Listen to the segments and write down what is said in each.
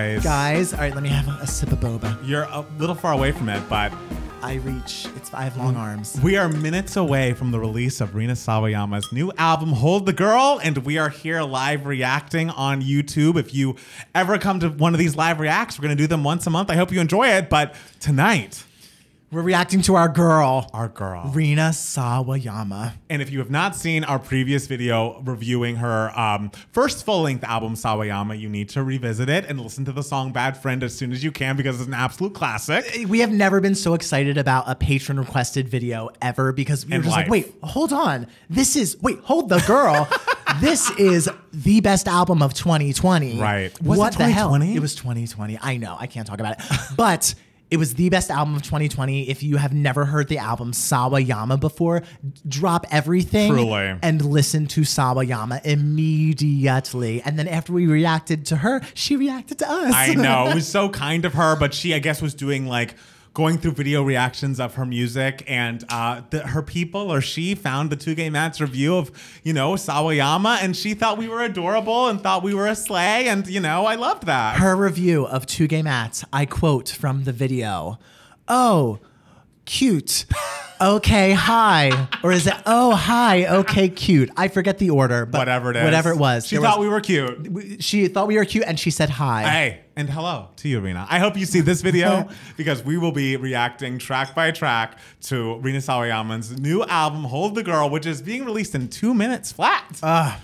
guys. Guys, all right, let me have a sip of boba. You're a little far away from it, but I have long arms. we are minutes away from the release of Rina Sawayama's new album, Hold the Girl, and we are here live reacting on YouTube. If you ever come to one of these live reacts, we're going to do them once a month. I hope you enjoy it, but tonight, We're reacting to our girl, Rina Sawayama. And if you have not seen our previous video reviewing her first full-length album, Sawayama, you need to revisit it and listen to the song Bad Friend as soon as you can because it's an absolute classic. We have never been so excited about a patron-requested video ever because we were just like, wait, hold on. Hold the girl. This is the best album of 2020. Right. What the hell? It was 2020. I know. I can't talk about it. But it was the best album of 2020. If you have never heard the album Sawayama before, drop everything and listen to Sawayama immediately. And then after we reacted to her, she reacted to us. I know. It was so kind of her, but she, I guess, was doing like going through video reactions of her music, and her people or she found the 2 Gay Mats review of, Sawayama, and she thought we were adorable and thought we were a slay, and, I loved that. Her review of 2 Gay Mats, I quote from the video, "Oh, cute. Okay, hi." Or is it, "Oh, hi, okay, cute." I forget the order, but whatever it is. Whatever it was. She thought we were cute. She thought we were cute, and she said hi. Hey, and hello to you, Rina. I hope you see this video because we will be reacting track by track to Rina Sawayama's new album, Hold the Girl, which is being released in 2 minutes flat.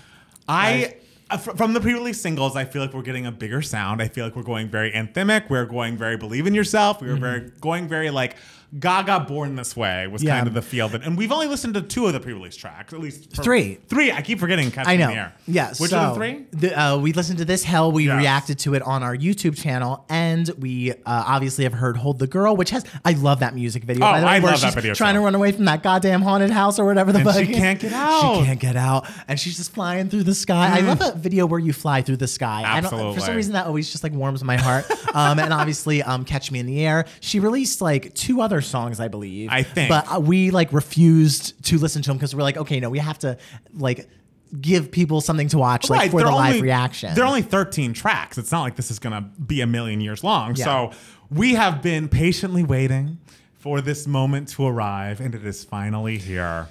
From the pre-release singles, I feel like we're getting a bigger sound. I feel like we're going very anthemic. We're going very believe in yourself. We were going very like Gaga Born This Way was kind of the feel of it. And we've only listened to 2 of the pre-release tracks, at least 3. 3. I keep forgetting Catch I know. in the Air. Yeah. Which are the 3? We listened to This Hell. We reacted to it on our YouTube channel, and we obviously have heard Hold the Girl, which has, I love that music video. Oh, by the way, I where love that she's video trying to run away from that goddamn haunted house or whatever the fuck. She can't get out. She can't get out, and she's just flying through the sky. I love that video where you fly through the sky. Absolutely. For some reason, that always just like warms my heart. And obviously, Catch Me in the Air. She released like 2 other songs, I believe. I think. But we like refused to listen to them because we're like, okay, no, we have to like give people something to watch like for the live reaction. They're only 13 tracks. It's not like this is going to be a million years long. So we have been patiently waiting for this moment to arrive, and it is finally here.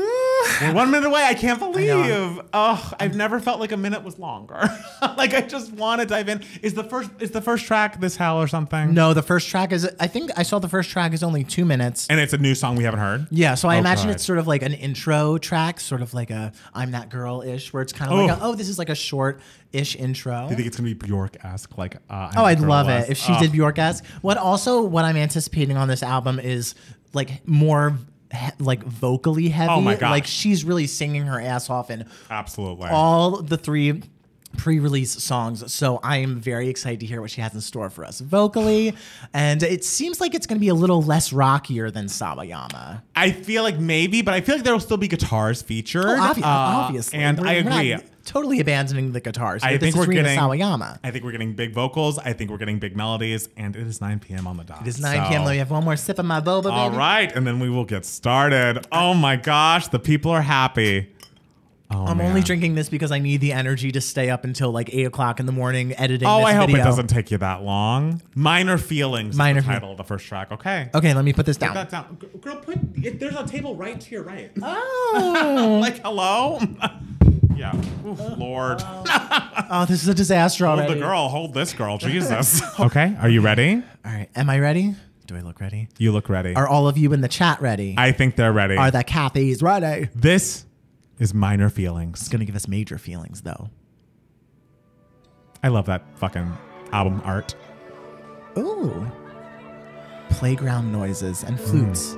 We're 1 minute away. I can't believe. Oh, I've never felt like a minute was longer. Like I just want to dive in. Is the first track This Hell or something? No, the first track is. I think I saw the first track is only 2 minutes, and it's a new song we haven't heard. Yeah, so I imagine it's sort of like an intro track, sort of like a "I'm That Girl" ish, where it's kind of like this is like a short-ish intro. Do you think it's gonna be Bjork-esque? Like, I'd love it if she did Bjork-esque. What I'm anticipating on this album is like more like vocally heavy. Oh my gosh. Like she's really singing her ass off in absolutely all the 3 pre-release songs. So I am very excited to hear what she has in store for us vocally. And it seems like it's going to be a little less rockier than Sawayama. I feel like maybe, but I feel like there will still be guitars featured. Obviously. And I agree. Totally abandoning the guitars. I think we're getting Sawayama. I think we're getting big vocals. I think we're getting big melodies. And it is 9 p.m. on the dot. It is 9 p.m. Let me have one more sip of my boba, baby. All right. And then we will get started. Oh my gosh. The people are happy. Oh, I'm only drinking this because I need the energy to stay up until like 8 o'clock in the morning editing this video. I hope it doesn't take you that long. Minor Feelings is the title of the first track. Okay. Okay, let me put this down. Put that down. Girl, there's a table right to your right. Oh. Like, hello? Yeah. Ooh, Lord. Oh, this is a disaster already. Hold the girl. Hold this girl. Jesus. Okay. Are you ready? All right. Am I ready? Do I look ready? You look ready. Are all of you in the chat ready? I think they're ready. Are the Cathys ready? This is Minor Feelings. It's going to give us major feelings, though. I love that fucking album art. Ooh. Playground noises and flutes.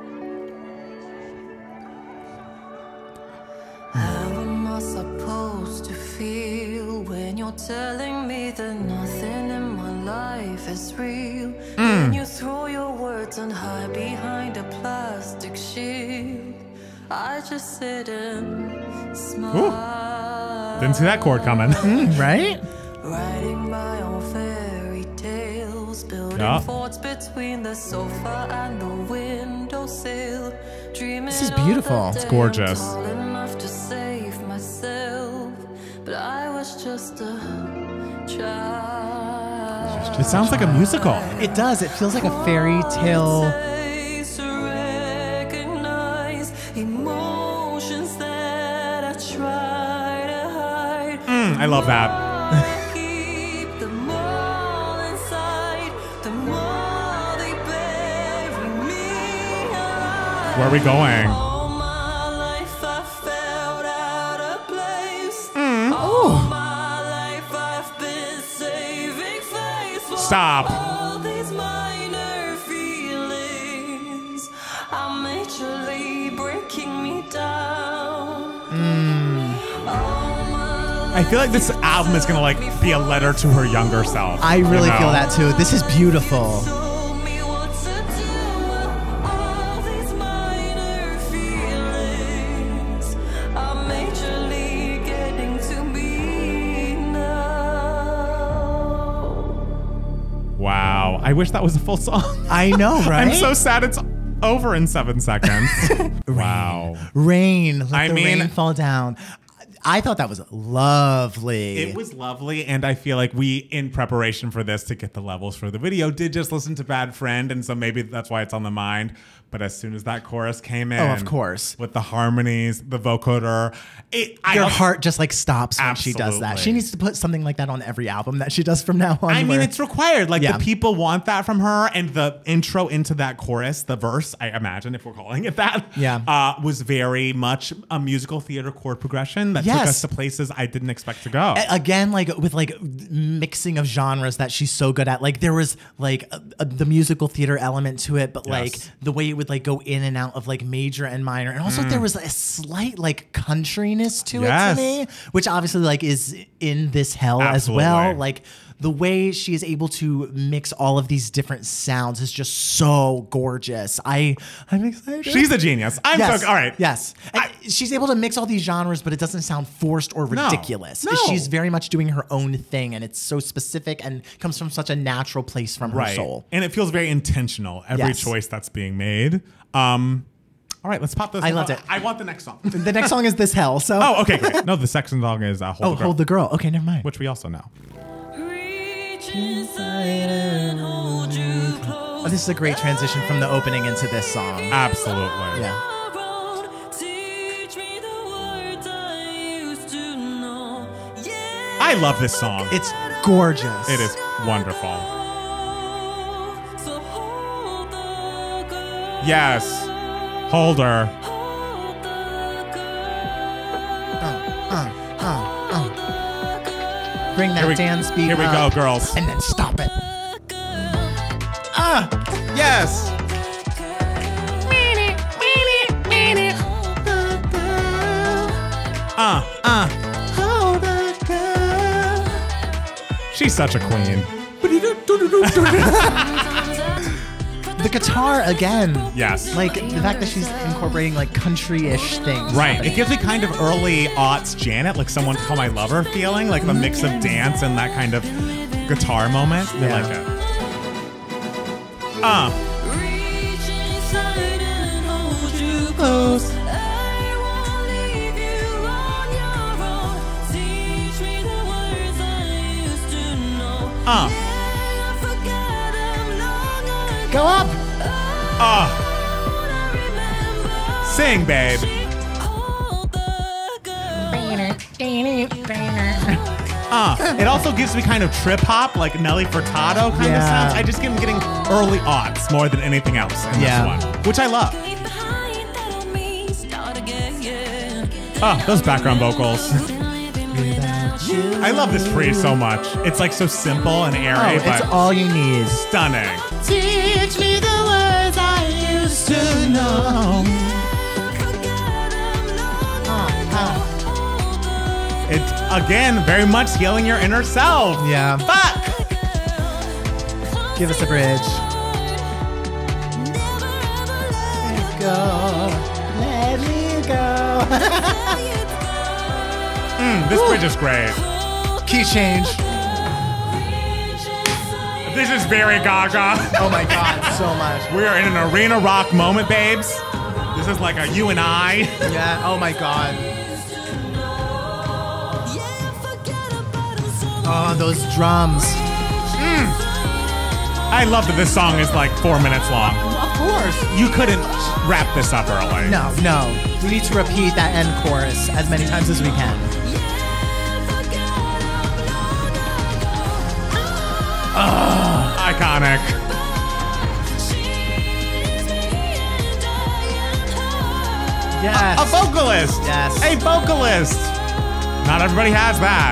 How am I supposed to feel when you're telling me that nothing in my life is real? When you throw your words and hide behind a plastic shield, I just sit and smile. Didn't see that chord coming. Right? Writing my own fairy tales, building forts between the sofa and the windowsill. Dreaming this is beautiful. It's gorgeous. tall enough to save myself, but I was just a child. It sounds like a musical. It does. It feels like a fairy tale. I love that. Where are we going? Stop. All these minor feelings are majorly breaking me down. I feel like this album is gonna like be a letter to her younger self. I really feel that too. This is beautiful. Told me what to do. All these minor feelings are majorly getting to me now. Wow. I wish that was a full song. I know, right? I'm so sad it's over in 7 seconds. Wow. Rain. Let I the mean- rain fall down. I thought that was lovely. It was lovely, and I feel like we, in preparation for this to get the levels for the video, did just listen to Bad Friend, and so maybe that's why it's on the mind. But as soon as that chorus came in, of course, with the harmonies, the vocoder, your heart just like stops when she does that. Absolutely. She needs to put something like that on every album that she does from now on. I mean, where- it's required. Like, Yeah. the people want that from her, and the intro into that chorus, the verse, I imagine, if we're calling it that, was very much a musical theater chord progression that took us to places I didn't expect to go. Again, like with like mixing of genres that she's so good at. Like there was like the musical theater element to it, but like the way it would like go in and out of like major and minor, and also there was a slight like countryness to it to me, which obviously like is in this hell as well. Like the way she is able to mix all of these different sounds is just so gorgeous. I'm excited. She's a genius. All right. Yes. And she's able to mix all these genres, but it doesn't sound forced or ridiculous. No. She's very much doing her own thing, and it's so specific and comes from such a natural place from her soul. And it feels very intentional, every choice that's being made. All right, let's pop this. I loved it. I want the next song. The next song is This Hell. So okay, great. No, the second song is Hold the Girl. Hold the Girl. Okay, never mind. Which we also know. Oh, this is a great transition from the opening into this song. Absolutely. Yeah. I love this song. It's gorgeous. It is wonderful. Yes. Hold her. Bring that dance beat Here we go, up, girls. and then stop it. Yes. She's such a queen. The guitar again. Yes. Like the fact that she's incorporating like country-ish things. Right. It gives me kind of early aughts Janet, like Someone to Call My Lover feeling, like the mix of dance and that kind of guitar moment. I like it. Reach inside and hold you close. I won't leave you on your own. Teach me the words I used to know. Yeah, I forgot them long ago. Go up. Sing, babe. It also gives me kind of trip hop, like Nelly Furtado kind of sounds. I just am getting early aughts more than anything else in this one, which I love. Those background vocals. I love this pre so much. It's like so simple and airy, but it's all you need. Stunning. Teach me the words I used to know. It's, again, very much healing your inner self. Yeah. Fuck! Give us a bridge. Let me go. This bridge is great. Key change. This is very Gaga. Oh my God, so much. We are in an arena rock moment, babes. This is like a you and I. Yeah, oh my God. Oh, those drums. I love that this song is like 4 minutes long. Of course. You couldn't wrap this up early. No. We need to repeat that end chorus as many times as we can. Iconic. Yes. A vocalist. Yes. A vocalist. Not everybody has that.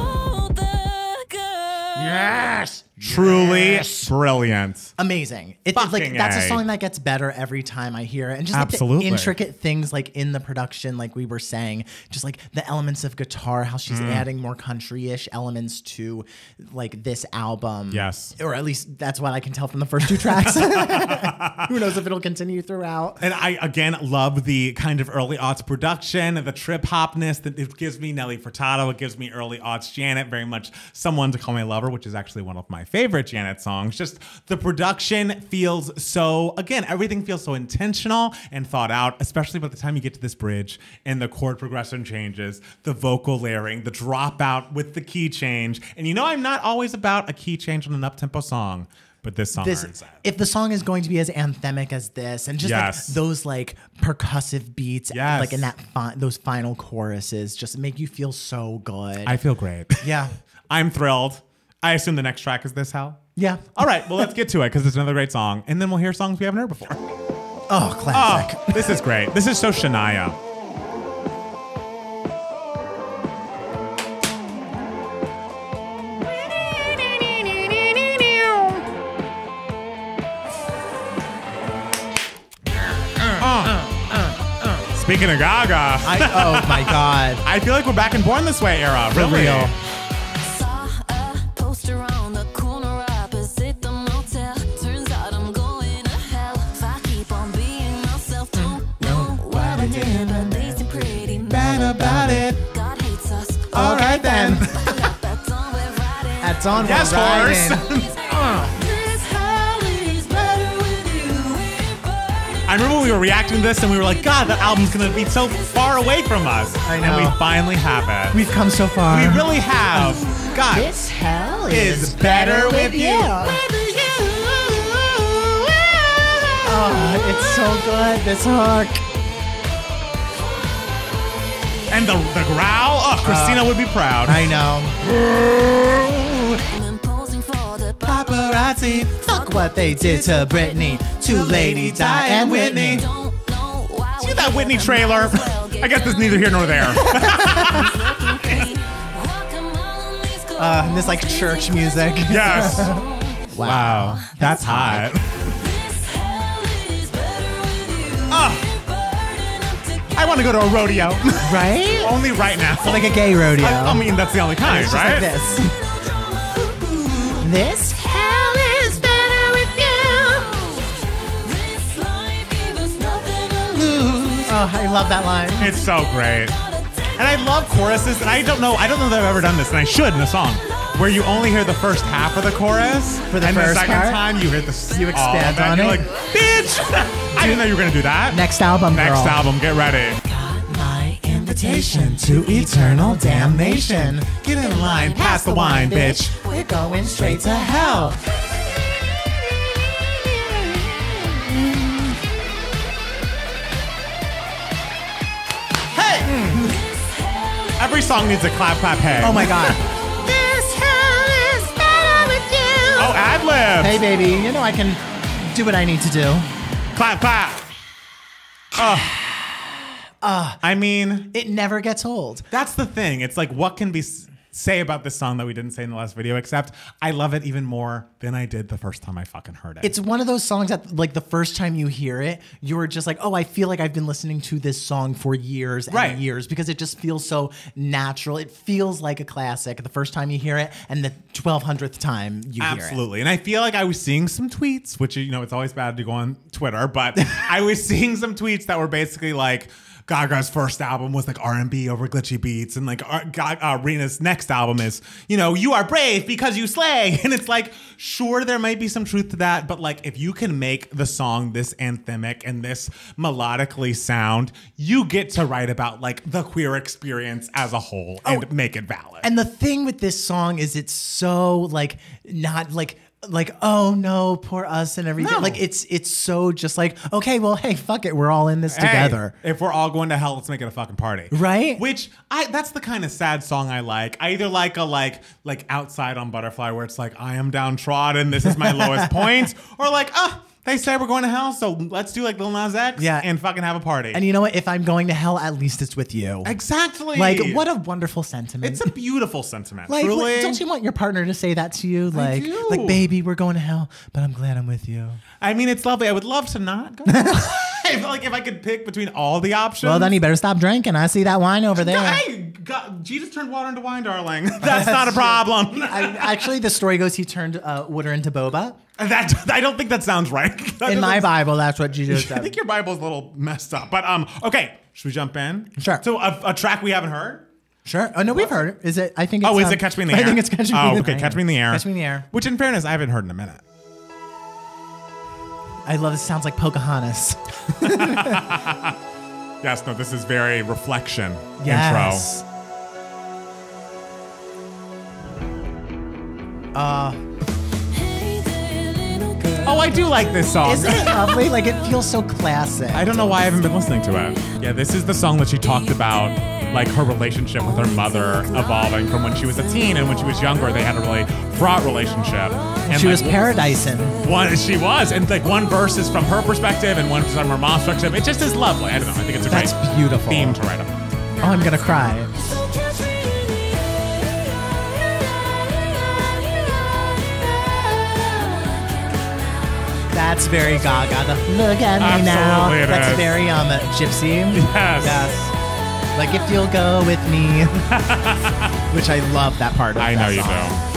Yes. Truly brilliant. Amazing. It's like that's a song that gets better every time I hear it. And just like the intricate things like in the production, like we were saying, just like the elements of guitar, how she's adding more country-ish elements to like this album. Yes. Or at least that's what I can tell from the first 2 tracks. Who knows if it'll continue throughout. And I, again, love the kind of early aughts production and the trip hopness that it gives me. Nelly Furtado, it gives me early aughts Janet, very much Someone to Call My Lover, which is actually one of my favorite Janet songs. Just the production feels so, again, everything feels so intentional and thought out, especially by the time you get to this bridge and the chord progression changes, the vocal layering, the dropout with the key change. And you know, I'm not always about a key change on an up-tempo song, but this song earns that. If the song is going to be as anthemic as this, and just like those like percussive beats, like in that those final choruses, just make you feel so good. I feel great. Yeah. I'm thrilled. I assume the next track is this, Hal? Yeah. All right, well, let's get to it because it's another great song. And then we'll hear songs we haven't heard before. Oh, classic. Oh, this is great. This is so Shania. Speaking of Gaga. Oh, my God. I feel like we're back in Born This Way era. For really. real. About it. All right then. That's on. Yes, horse. I remember when we were reacting to this and we were like, God, that album's gonna be so far away from us. I know. And we finally have it. We've come so far. We really have. God, this hell is better with you. Oh, it's so good. This hook. And the growl, oh, Christina would be proud. I know. Paparazzi, fuck what they did to Britney, to Lady Di and Whitney. See that Whitney trailer? I guess it's neither here nor there. And this like church music. Yes. Wow. That's hot. I want to go to a rodeo. Right? Only right now. So like a gay rodeo. I mean, that's the only kind, it's right? Just like this. This hell is better with you. Oh, I love that line. It's so great. And I love choruses, and I don't know that I've ever done this, and I should in a song, where you only hear the first half of the chorus, for the and first the second part, time you hear the you expand on you're it. like, bitch! I didn't know you were gonna do that. Next album, girl. Next album, get ready. Got my invitation to eternal damnation. Get in line, pass the wine, bitch. We're going straight to hell. Every song needs a clap, clap, hey. Oh my God. This hell is better with you. Oh, ad-lib. Hey, baby, you know I can do what I need to do. Clap, clap. I mean, it never gets old. That's the thing. It's like, what can be say about this song that we didn't say in the last video, except I love it even more than I did the first time I fucking heard it. It's one of those songs that, like, the first time you hear it, you're just like, oh, I feel like I've been listening to this song for years and years, because it just feels so natural. It feels like a classic the first time you hear it, and the 1200th time you hear it. Absolutely. And I feel like I was seeing some tweets, which, you know, it's always bad to go on Twitter, but I was seeing some tweets that were basically like, Gaga's first album was like R&B over glitchy beats, and like Rena's next album is, you know, you are brave because you slay. And it's like, sure, there might be some truth to that, but like, if you can make the song this anthemic and this melodically sound, you get to write about like the queer experience as a whole and make it valid. And the thing with this song is it's so like not like like, oh no, poor us and everything. No. Like it's so just like, okay, well, hey, fuck it, we're all in this together. If we're all going to hell, let's make it a fucking party, right? Which that's the kind of sad song I like. I either like a like Outside on Butterfly, where it's like I am downtrodden, this is my lowest point, or like they say we're going to hell, so let's do like Lil Nas X and fucking have a party. And you know what? If I'm going to hell, at least it's with you. Exactly. Like, what a wonderful sentiment. It's a beautiful sentiment. Like, truly. Don't you want your partner to say that to you? Like, I do. Like, baby, we're going to hell, but I'm glad I'm with you. I mean, it's lovely. I would love to not go. If I could pick between all the options. Well, then you better stop drinking. I see that wine over there. Hey, God, Jesus turned water into wine, darling. That's not a problem. Actually, the story goes he turned water into boba. I don't think that sounds right. In my Bible, that's what Jesus said. I think your Bible's a little messed up. But okay, should we jump in? Sure. So a track we haven't heard? Sure. Oh no, we've heard it. Is it? I think. It's, is it Catch Me in the Air? I think it's Catch Me in the Air. Okay, Catch Me in the Air. Catch Me in the Air. Which, in fairness, I haven't heard in a minute. I love it. Sounds like Pocahontas. Yes. No. This is very reflection yes. intro. Oh, I do like this song. Isn't it lovely? Like, it feels so classic. I don't know why I haven't been listening to it. Yeah, this is the song that she talked about, like her relationship with her mother evolving from when she was a teen, and when she was younger, they had a really fraught relationship. And she was paradising. She was, and like one verse is from her perspective, and one is from her mom's perspective. It just is lovely. I don't know. I think it's a great beautiful theme to write about. Oh, I'm gonna cry. That's very Gaga. Look at me now. That's very Gypsy. Yes. Like if you'll go with me, which I love that part. Of I know you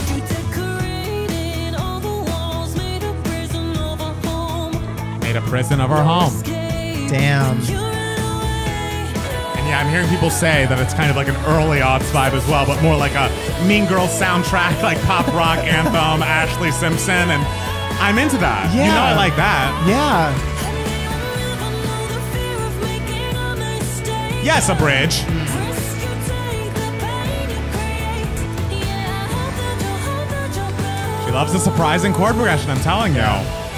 do. Made a prison of our home. Damn. And yeah, I'm hearing people say that it's kind of like an early aughts vibe as well, but more like a Mean Girls soundtrack, like pop rock anthem, Ashley Simpson, and I'm into that. Yeah. You know I like that. Yeah. Yes, a bridge. She loves the surprising chord progression, I'm telling you.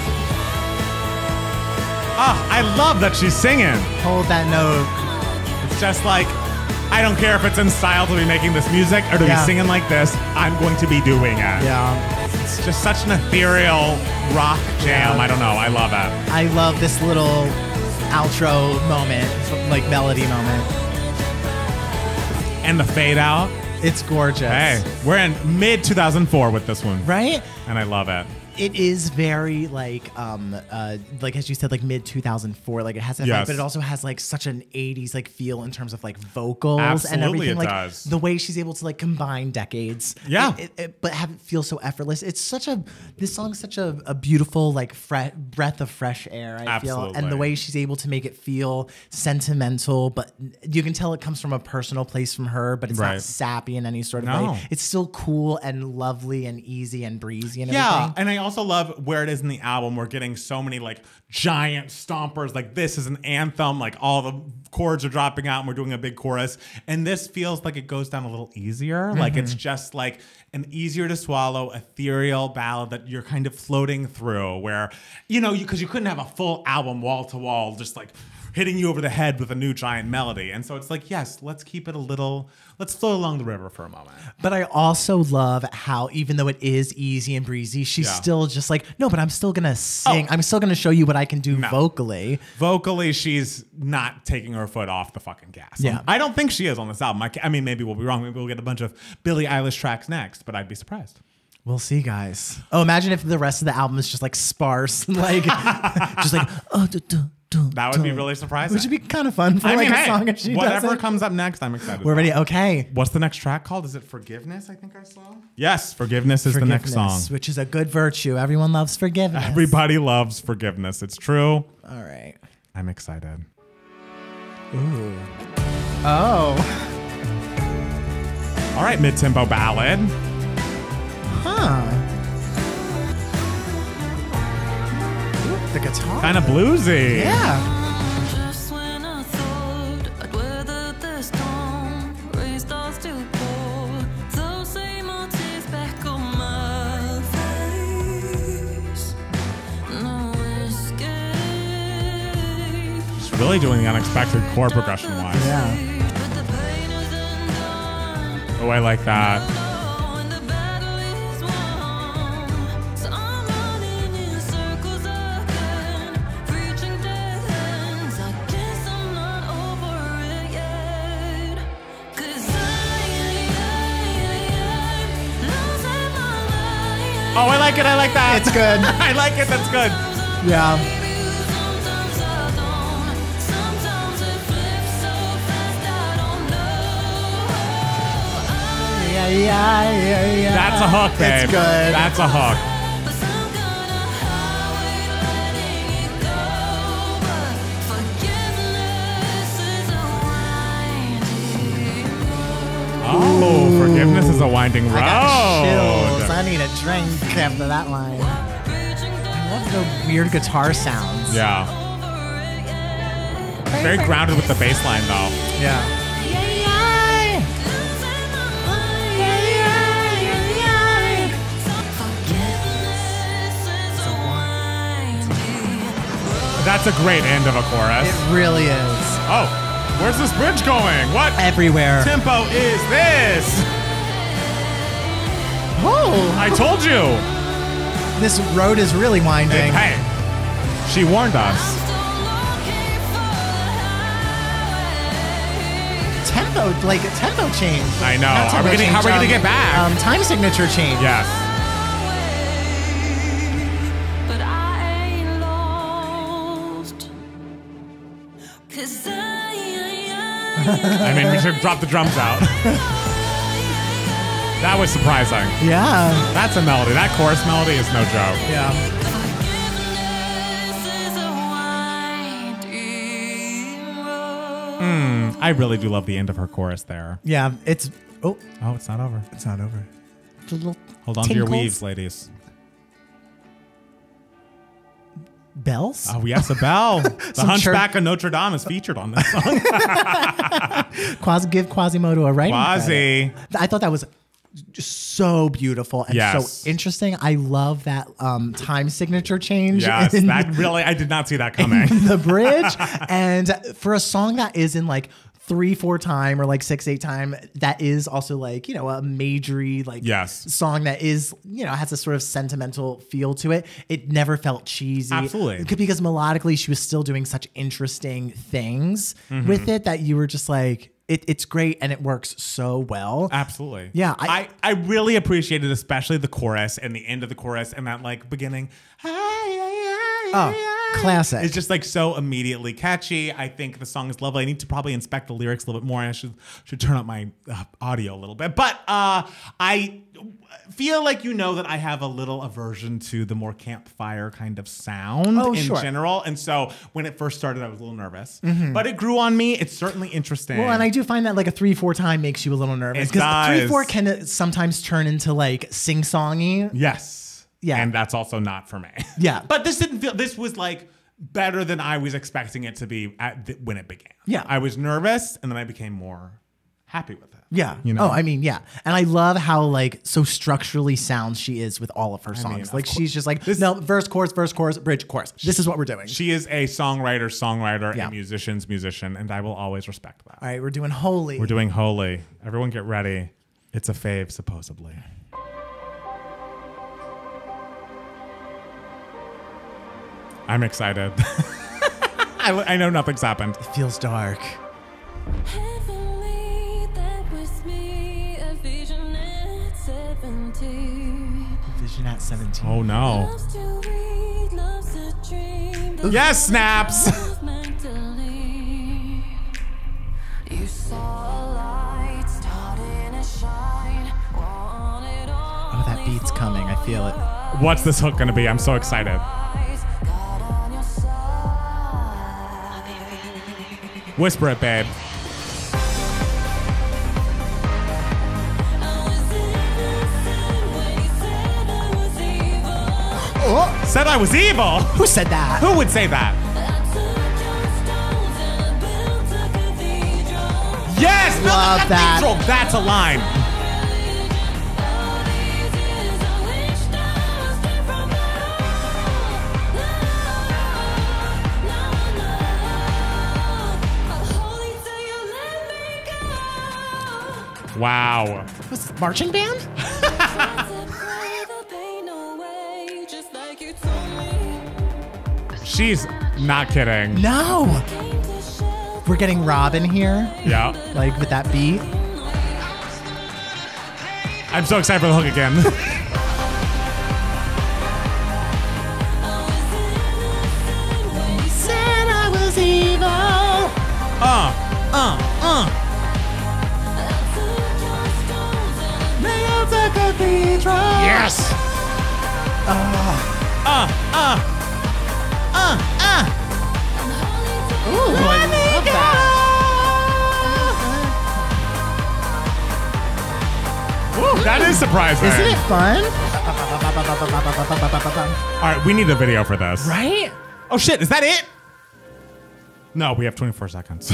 I love that she's singing. Hold that note. It's just like, I don't care if it's in style to be making this music or to be singing like this, I'm going to be doing it. Yeah. It's just such an ethereal rock jam. I don't know. I love it. I love this little outro moment, like melody moment. And the fade out. It's gorgeous. Hey, we're in mid 2004 with this one. Right? And I love it. It is very like as you said, like mid 2004. Like it has that vibe, but it also has like such an 80s like feel in terms of like vocals. Absolutely, and everything. it Like does. The way she's able to like combine decades. Yeah. But have it feel so effortless. It's this song's such a beautiful like breath of fresh air, I feel. And the way she's able to make it feel sentimental, but you can tell it comes from a personal place from her, but it's not sappy in any sort of way. It's still cool and lovely and easy and breezy and everything. Yeah, and I also love where it is in the album. We're getting so many like giant stompers. Like this is an anthem. Like all the chords are dropping out and we're doing a big chorus. And this feels like it goes down a little easier. Like it's just like an easier to swallow ethereal ballad that you're kind of floating through where, because you couldn't have a full album wall to wall just like hitting you over the head with a new giant melody. And so it's like, yes, let's keep it let's float along the river for a moment. But I also love how, even though it is easy and breezy, she's still just like, no, but I'm still going to sing. I'm still going to show you what I can do vocally. Vocally, she's not taking her foot off the fucking gas. Yeah. I don't think she is on this album. I mean, maybe we'll be wrong. Maybe we'll get a bunch of Billie Eilish tracks next, but I'd be surprised. We'll see, guys. Oh, imagine if the rest of the album is just like sparse, like just like that would be really surprising. Which would be kind of fun for a song if she whatever does it. comes up next, I'm excited. We're ready. Okay. What's the next track called? Is it Forgiveness? I think I saw. Yes, Forgiveness is the next song, which is a good virtue. Everyone loves forgiveness. Everybody loves forgiveness. It's true. All right. I'm excited. Ooh. Oh. All right, mid-tempo ballad. Huh. Ooh, the guitar. Kind of bluesy. Yeah. Just when I thought I'd weathered the storm, rain starts to pour, those same old tears back on my face. Really doing the unexpected chord progression wise. Yeah. Oh, I like that. Oh, I like it. I like that. It's good. I like it. That's good. Yeah. Yeah. That's a hook, babe. It's good. That's a hook. Oh, forgiveness is a winding road. I got chills. I need a drink after that line. I love the weird guitar sounds. Yeah. Very grounded with the bass line, though. Yeah. That's a great end of a chorus. It really is. Oh, where's this bridge going? What Everywhere. tempo is this? Oh, I told you. this road is really winding. Hey, she warned us. Tempo change. I know. Not tempo change, How are we gonna get back? Time signature change. Yes. I mean, we should drop the drums out. That was surprising. Yeah. That's a melody. That chorus melody is no joke. Yeah. I really do love the end of her chorus there. Yeah. It's Oh, it's not over. it's not over. It's a little Hold on to your tinkles. weaves, ladies. Bells. Oh, yes, a bell. The Some Hunchback of Notre Dame is featured on this song. Give Quasimodo a writing Quasi. credit. I thought that was just so beautiful and Yes. so interesting. I love that time signature change. Yes, in that really, I did not see that coming. the bridge. And for a song that is in like 3/4 time or like 6/8 time, that is also like, you know, a majory like Yes. song that is, you know, has a sort of sentimental feel to it. It never felt cheesy. Absolutely. Because melodically she was still doing such interesting things Mm-hmm. with it that you were just like, it's great and it works so well. Absolutely. Yeah, I really appreciated especially the chorus and the end of the chorus and that like beginning. Classic. It's just like so immediately catchy. I think the song is lovely. I need to probably inspect the lyrics a little bit more. I should turn up my audio a little bit. But I feel like you know that I have a little aversion to the more campfire kind of sound in general. And so when it first started, I was a little nervous. But it grew on me. It's certainly interesting. Well, and I do find that like a 3/4 time makes you a little nervous. It Because does. 3/4 can sometimes turn into like sing-songy. Yes. Yeah. And that's also not for me. Yeah. But this didn't feel, this was like better than I was expecting it to be when it began. Yeah. I was nervous and then I became more happy with it. Yeah. You know? Oh, I mean, yeah. And I love how like so structurally sound she is with all of her songs. mean, like of she's just like, This- no, verse, chorus, bridge, chorus. This is what we're doing. She is a songwriter, Yeah. and musician, and I will always respect that. All right, we're doing Holy. We're doing Holy. Everyone get ready. It's a fave, supposedly. I'm excited. I know nothing's happened. It feels dark. Heavenly, that was me, a vision at 17. Vision at 17. Oh no. Loves to read, loves to dream. Yes, snaps. Mentally, you saw a light starting to shine. Wanted all Oh, that beat's coming. I feel it. What's this hook gonna be? I'm so excited. eyes, God on your side. Whisper it, babe. I was innocent when you said I was evil. Oh, Said I was evil. who said that? Who would say that? I took your stones and I built a cathedral. Yes, build a Love that. cathedral. That's a line. All these years I wished I was free from it all. Wow. Was this marching band? She's not kidding. No. We're getting Robin here. Yeah. Like with that beat. I'm so excited for the hook again. Said I was evil. Nailed the cathedral. Yes. Ooh, I love that. Woo, that is surprising. Isn't it fun? All right, we need a video for this. Right? Oh shit, is that it? No, we have 24 seconds.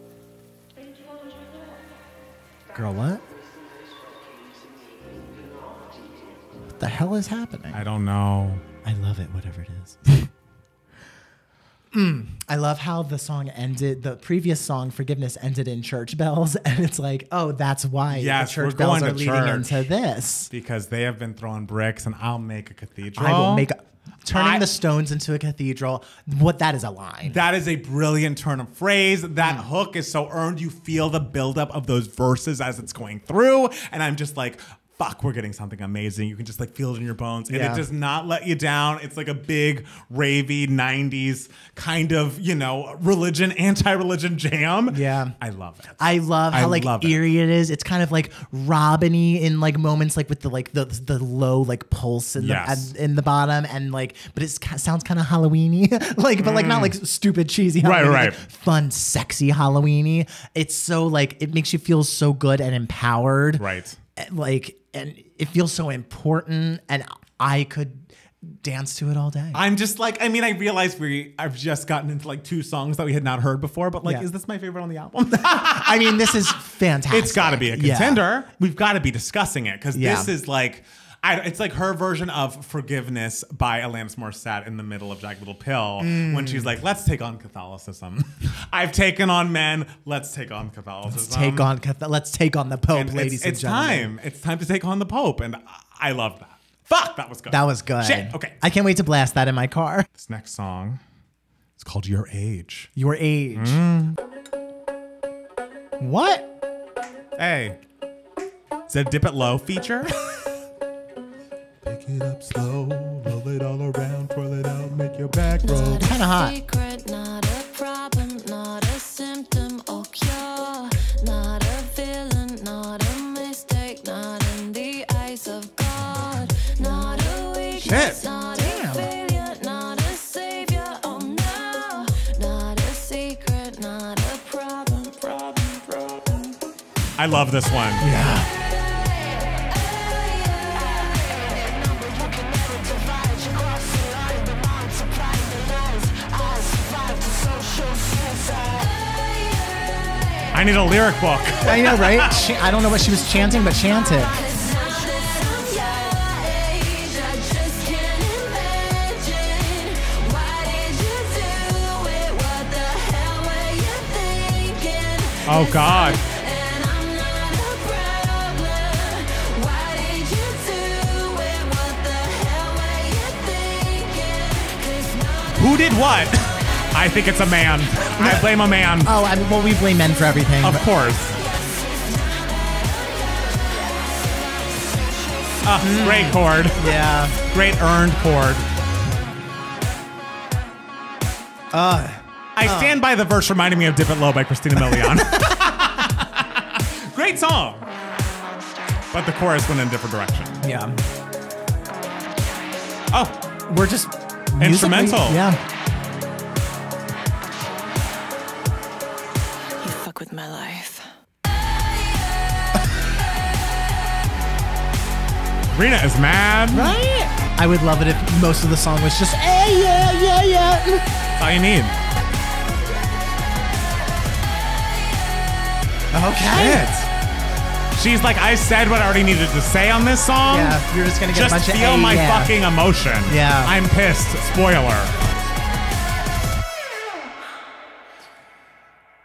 Girl, what? What the hell is happening? I don't know. I love it, whatever it is. I love how the song ended. The previous song, Forgiveness, ended in church bells. And it's like, oh, that's why Yes, the church we're bells going are to leading church. into this. Because they have been throwing bricks and I'll make a cathedral. I will make turning the stones into a cathedral. What that is a line. That is a brilliant turn of phrase. That hook is so earned. You feel the buildup of those verses as it's going through. And I'm just like, fuck, we're getting something amazing. You can just like feel it in your bones. And Yeah. it does not let you down. It's like a big, ravey 90s kind of, religion, anti-religion jam. Yeah. I love it. I love how love it. eerie it is. It's kind of like Robin-y in like moments like with the low like pulse in Yes. in the bottom and like, but it sounds kind of Halloween-y, like but like not like stupid cheesy Halloween, Right. like fun sexy Halloween-y. It's so like it makes you feel so good and empowered. Right. Like and it feels so important and I could dance to it all day. I'm just like, I realize I've just gotten into like 2 songs that we had not heard before, but like, Yeah. is this my favorite on the album? I mean, this is fantastic. It's got to be a Yeah. contender. We've got to be discussing it because Yeah. this is like, it's like her version of Forgiveness by Alanis Morissette in the middle of Jagged Little Pill when she's like, let's take on Catholicism. I've taken on men. Let's take on Catholicism. Let's take on the Pope, And ladies and it's gentlemen. time. It's time to take on the Pope. And I love that. Fuck, that was good. That was good. Shit, okay. I can't wait to blast that in my car. This next song is called Your Age. Your age. What? Hey. Is that a Dip It Low feature? Pick it up slow, roll it all around, twirl it out, make your back roll. Kind of hot. Secret, not a problem, not a symptom or cure, not a villain, not a mistake, not in the eyes of God, not a weakness, Shit. not Damn. a failure, not a savior, oh no, not a secret, not a problem. I love this one. Yeah. I need a lyric book. I know, right? I don't know what she was chanting, but chant it. Oh, God. Who did what? I think it's a man. I blame a man. Oh, well, we blame men for everything. Of but- course. Great chord. Yeah. Great earned chord. I stand by the verse reminding me of Dip It Low by Christina Milian. Great song. But the chorus went in a different direction. Yeah. Oh, We're just Instrumental. musically- Yeah. You fuck with my life. Rena is mad. Right? I would love it if most of the song was just, hey, yeah. That's all you need. Okay. She's like, I said what I already needed to say on this song. Yeah, you're just gonna get Just a bunch of feel my yeah. fucking emotion. Yeah. I'm pissed. Spoiler.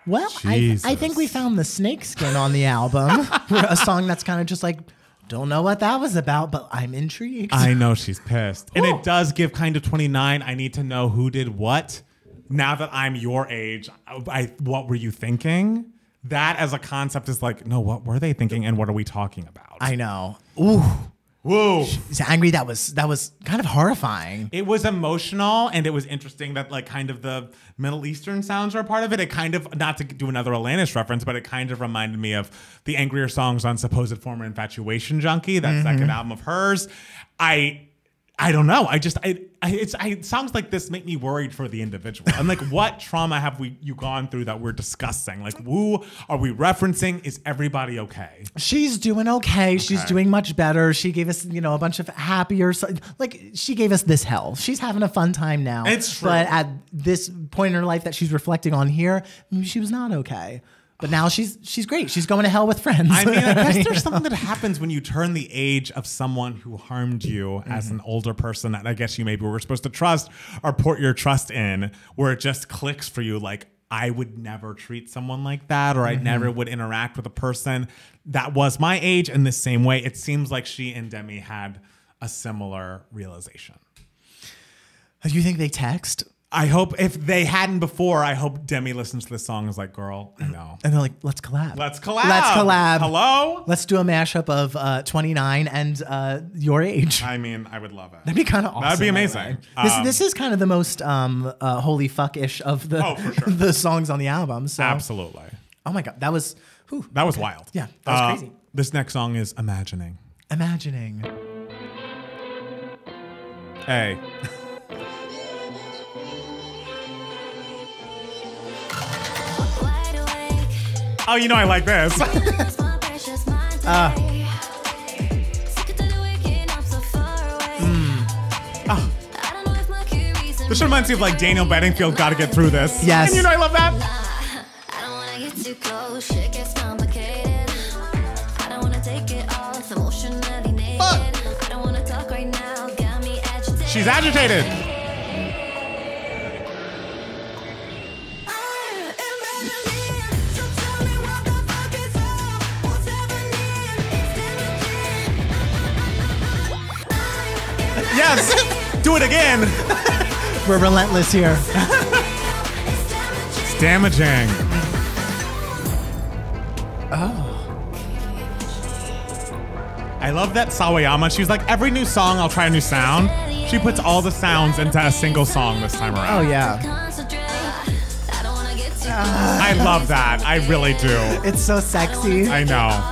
Well, I think we found the snake skin on the album. A song that's kind of just like, don't know what that was about, but I'm intrigued. I know she's pissed. And it does give kind of 29. I need to know who did what. Now that I'm your age, what were you thinking? That as a concept is like, no, what were they thinking and what are we talking about? I know. Ooh. Whoa. She's angry. That was kind of horrifying. It was emotional and it was interesting that like kind of the Middle Eastern sounds were a part of it. It kind of, not to do another Alanis reference, but it kind of reminded me of the angrier songs on Supposed Former Infatuation Junkie, that second album of hers. I don't know. It sounds like this make me worried for the individual. I'm like, what trauma have you gone through that we're discussing? Like, who are we referencing? Is everybody okay? She's doing okay. She's doing much better. She gave us, a bunch of happier, like she gave us this hell. She's having a fun time now. It's true. But at this point in her life that she's reflecting on here, she was not okay. But now she's great. She's going to hell with friends. I mean, I guess there's something that happens when you turn the age of someone who harmed you as an older person that I guess you maybe were supposed to trust or put your trust in, where it just clicks for you like, I would never treat someone like that, or I never would interact with a person that was my age in the same way. It seems like she and Demi had a similar realization. Do you think they text? I hope if they hadn't before, I hope Demi listens to this song and is like, girl, I know. And they're like, let's collab. Let's collab. Let's collab. Hello? Let's do a mashup of 29 and your age. I mean, I would love it. That'd be kind of awesome. That'd be amazing. This is kind of the most holy fuck-ish of the, for sure. the songs on the album. So. Absolutely. Oh my God. That was wild. Yeah, that was crazy. This next song is Imagining. Imagining. Hey. Oh, you know I like this. This reminds me of like Daniel Bedingfield, Gotta Get Through This. Yes. And you know I love that. I don't wanna get too close, shit gets complicated. I don't wanna take it off, emotionally naked. I don't wanna talk right now, got me agitated. She's agitated. Yes, do it again. We're relentless here. It's damaging. I love that Sawayama. She was like, every new song, I'll try a new sound. She puts all the sounds into a single song this time around. Oh, yeah. I love that. I really do. It's so sexy. I know.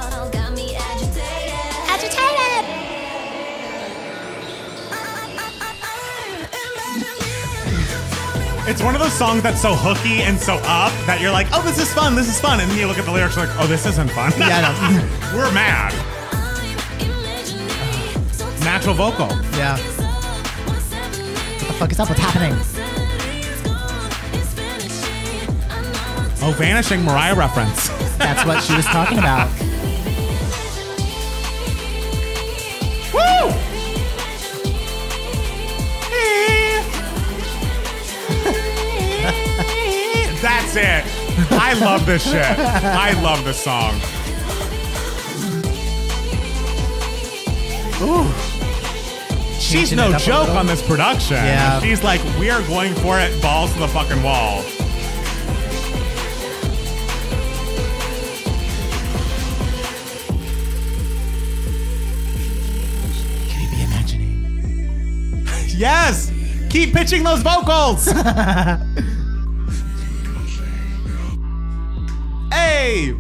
It's one of those songs that's so hooky and so up that you're like, oh, this is fun, and then you look at the lyrics like, oh, this isn't fun. Yeah, no. We're mad. Natural vocal. Yeah. What the fuck is up? What's happening? Oh, Vanishing Mariah reference. That's what she was talking about. Woo! That's it. I love this shit. I love this song. Ooh. She's no joke on this production. Yeah. She's like, we are going for it, balls to the fucking wall. Can you be imagining? Yes! Keep pitching those vocals! Hey!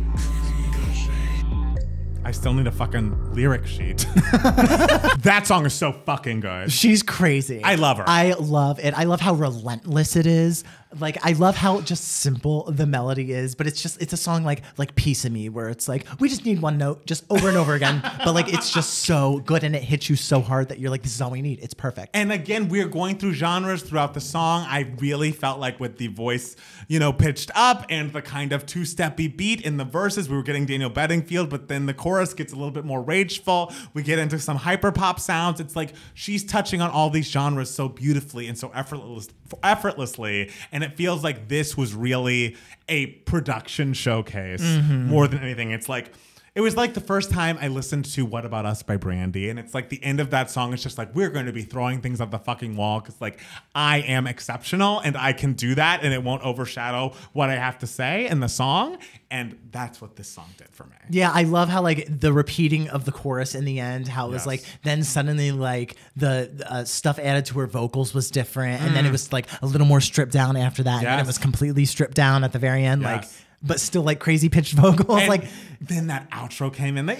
I still need a fucking lyric sheet. That song is so fucking good. She's crazy. I love her. I love it. I love how relentless it is. Like, I love how just simple the melody is, but it's a song like Piece of Me, where it's like, we just need one note just over and over again. But like, it's just so good and it hits you so hard that you're like, this is all we need. It's perfect. And again, we're going through genres throughout the song. I really felt like with the voice, pitched up and the kind of two-steppy beat in the verses, we were getting Daniel Bedingfield, but then the chorus gets a little bit more rageful. We get into some hyper pop sounds. It's like she's touching on all these genres so beautifully and so effortlessly. And And it feels like this was really a production showcase more than anything. It's like, it was like the first time I listened to What About Us by Brandy. And it's like the end of that song is just like, we're going to be throwing things at the fucking wall because like I am exceptional and I can do that and it won't overshadow what I have to say in the song. And that's what this song did for me. Yeah, I love how like the repeating of the chorus in the end, how it was like, then suddenly like the stuff added to her vocals was different. And then it was like a little more stripped down after that. And then it was completely stripped down at the very end. Like, but still like crazy pitched vocals. And like then that outro came in. I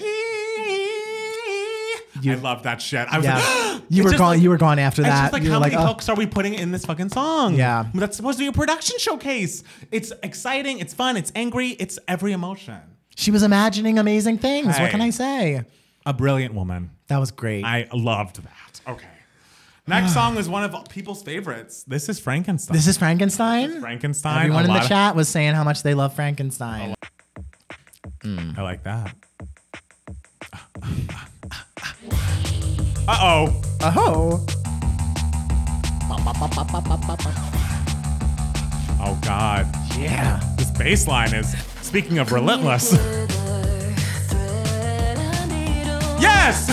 love that shit. I was like, you were gone. You were gone after that. Just like, how many hooks are we putting in this fucking song? Yeah, that's supposed to be a production showcase. It's exciting. It's fun. It's angry. It's every emotion. She was imagining amazing things. What can I say? A brilliant woman. That was great. I loved that. Okay. Next song is one of people's favorites. This is Frankenstein. This is Frankenstein? Frankenstein. Everyone in the chat was saying how much they love Frankenstein. I like that. Uh-oh. Oh. Oh, God. Yeah. This bass line is, speaking of relentless. Yes!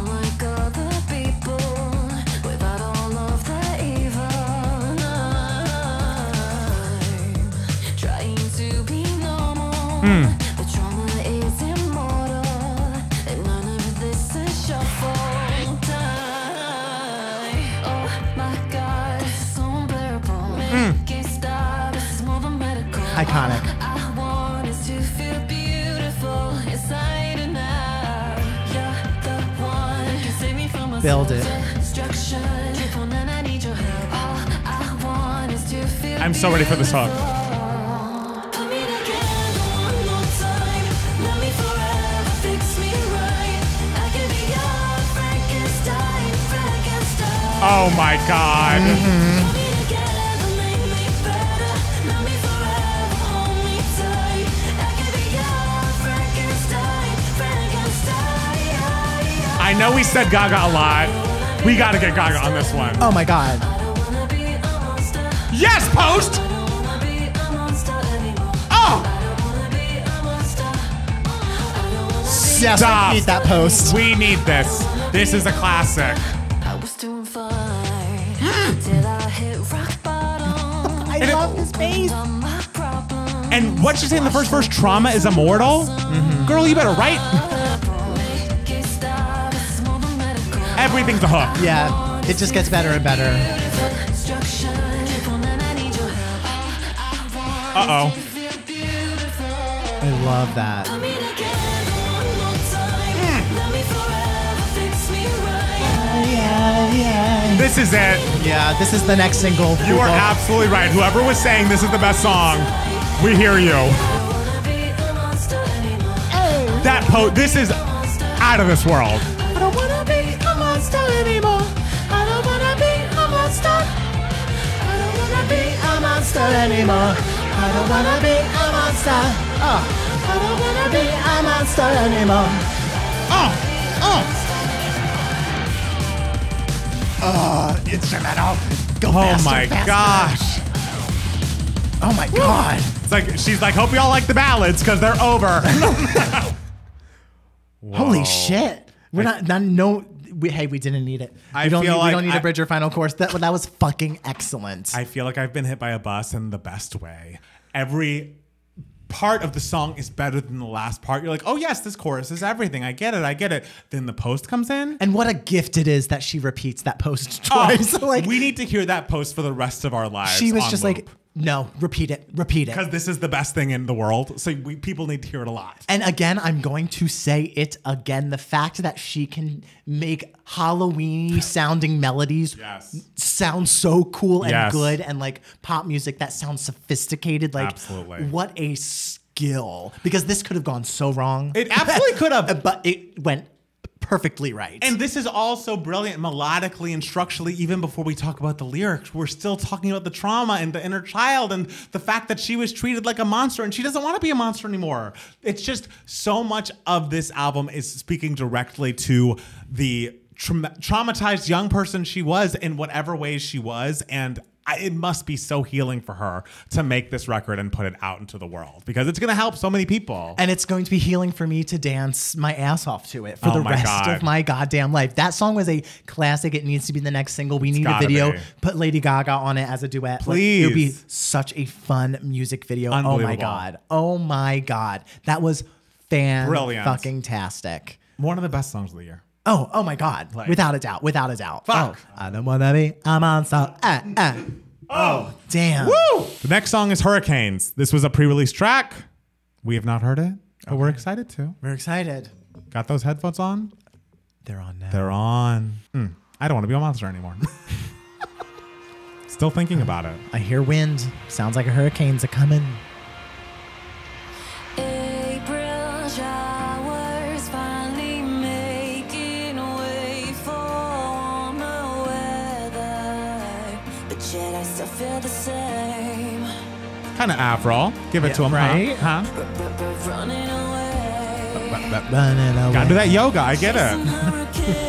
The trauma is immortal, and none of this is shuffle time. Oh my God, so unbearable. Can't stop, this is more than medical. Iconic. I want is to feel beautiful inside and out. You're the one who saved me from myself. Build it. Destruction, and I need your help. All I want is to feel I'm so ready for this hook. Oh my God. I know we said Gaga a lot. We gotta get Gaga on this one. Oh my God. Yes, Post! Oh! Yes, Stop. we need that Post. We need this. This is a classic. I love this bass. And what she say in the first verse, trauma is immortal? Girl, you better write. Everything's a hook. Yeah, it just gets better and better. Uh-oh. I love that. This is it. Yeah, this is the next single. You are absolutely right. Whoever was saying this is the best song, we hear you. That this is out of this world. I don't wanna be a monster anymore. I don't wanna be a monster. I don't wanna be a monster anymore. I don't wanna be a monster. I don't wanna be a monster anymore. Instrumental. Go faster, my faster. gosh. Oh my God. It's like, she's like, hope y'all like the ballads because they're over. Holy shit. We're hey, we didn't need it. We don't need a bridge or final chorus. That was fucking excellent. I feel like I've been hit by a bus in the best way. Every part of the song is better than the last part. You're like, oh yes, this chorus is everything. I get it. Then the Post comes in. And what a gift it is that she repeats that Post twice. Like, we need to hear that Post for the rest of our lives. She was just like, no, repeat it. Because this is the best thing in the world. So people need to hear it a lot. And again, I'm going to say it again. The fact that she can make Halloween-y sounding melodies sound so cool and good, and like pop music that sounds sophisticated. Like, absolutely. What a skill. Because this could have gone so wrong. It absolutely could have. But it went perfectly right. And this is also brilliant melodically and structurally. Even before we talk about the lyrics, we're still talking about the trauma and the inner child and the fact that she was treated like a monster and she doesn't want to be a monster anymore. It's just so much of this album is speaking directly to the traumatized young person she was in whatever ways she was. And it must be so healing for her to make this record and put it out into the world because it's going to help so many people. And it's going to be healing for me to dance my ass off to it for the rest of my goddamn life. That song was a classic. It needs to be the next single. We need a video. Put Lady Gaga on it as a duet. Please. It would be such a fun music video. Oh my God. Oh my God. That was fan-fucking-tastic. One of the best songs of the year. Oh my God. Like, without a doubt. Without a doubt. Fuck. Oh, I don't wanna be. I'm on so. Oh, damn. Woo! The next song is Hurricanes. This was a pre-release track. We have not heard it, but we're excited to. We're excited. Got those headphones on? They're on now. They're on. I don't want to be a monster anymore. Still thinking about it. I hear wind. Sounds like a hurricane's a-coming. The same. Kind of Avril. Give it to him, right? Huh? Running away. Running away. Gotta do that yoga. I get it.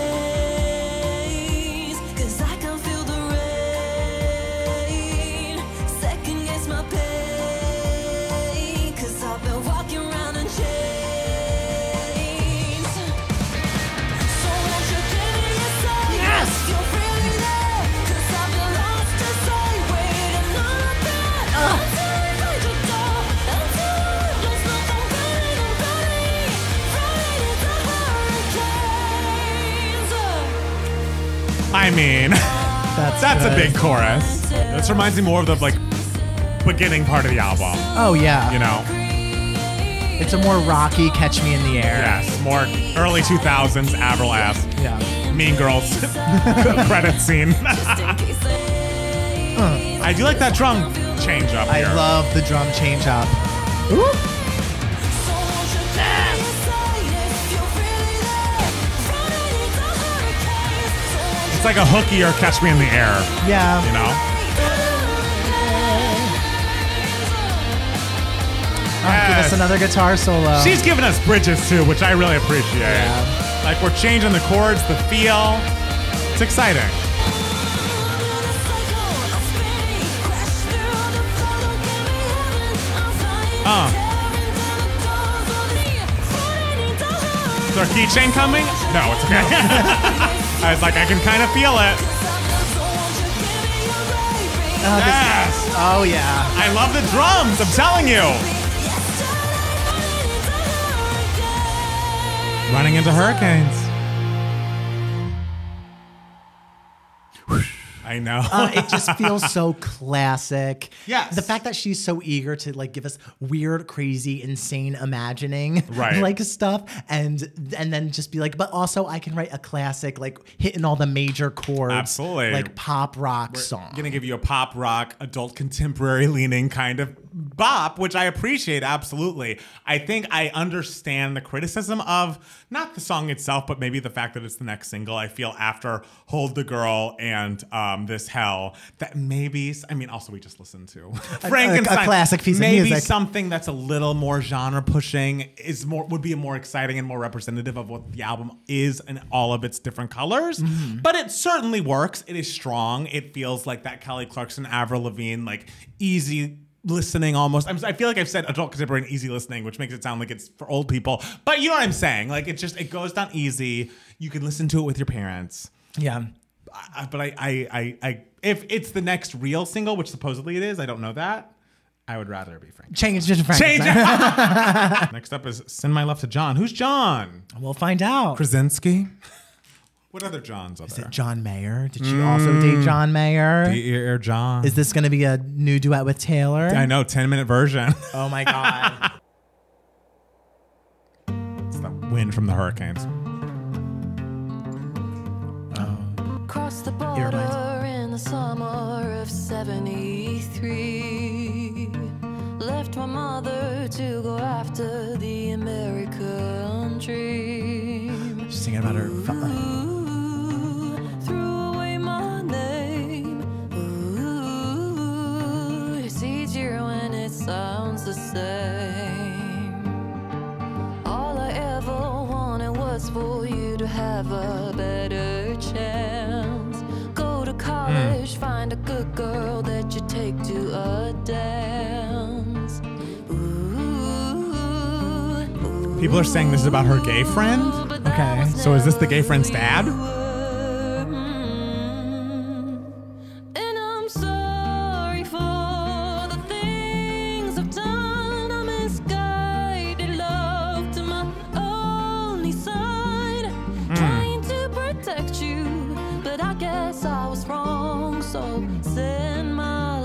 I mean, that's a big chorus. This reminds me more of the like beginning part of the album. Oh yeah. You know? It's a more rocky Catch Me in the Air. Yes, more early 2000s Avril-esque. Yeah. Mean Girls credit scene. I do like that drum change up here. I love the drum change up. Ooh. It's like a hooky or Catch Me in the Air. Yeah. You know? Give us another guitar solo. She's giving us bridges too, which I really appreciate. Yeah. Like we're changing the chords, the feel. It's exciting. Is our keychain coming? No, it's okay. I was like, I can kind of feel it. Yes. Oh, yeah. I love the drums. I'm telling you. Running into hurricanes. I know. It just feels so classic. Yes. The fact that she's so eager to like give us weird, crazy, insane imagining, right? Like stuff, and then just be like, but also I can write a classic, like hitting all the major chords, absolutely, like pop rock song. I'm gonna give you a pop rock, adult contemporary leaning kind of bop, which I appreciate absolutely. I think I understand the criticism of not the song itself, but maybe the fact that it's the next single. I feel after Hold the Girl and This Hell that maybe, I mean, also we just listened to Frankenstein, a classic piece of music. Maybe something that's a little more genre pushing would be more exciting and more representative of what the album is in all of its different colors. Mm-hmm. But it certainly works. It is strong. It feels like that Kelly Clarkson, Avril Lavigne, like easy listening almost. I feel like I've said adult contemporary and easy listening, which makes it sound like it's for old people. But you know what I'm saying? Like it goes down easy. You can listen to it with your parents. Yeah. But I if it's the next real single, which supposedly it is, I don't know that. I would rather be Frank. Change it to Frankenstein. Change it. Next up is Send My Love to John. Who's John? We'll find out. Krasinski. What other Johns are there? Is it John Mayer? Did she also date John Mayer? Dear John. Is this going to be a new duet with Taylor? I know, 10-minute version. Oh my God. It's the wind from the hurricanes. Cross the border in the summer of 73. Left my mother to go after the American dream. She's singing about her. Threw away my name. Ooh, it's easier when it sounds the same. All I ever wanted was for you to have a better chance. Go to college. find a good girl that you take to a dance. People are saying this is about her gay friend. Okay. So is this the gay friend's dad? And I'm sorry for the things I've done. I misguided love to my only son. Trying to protect you, but I guess I was wrong. So send my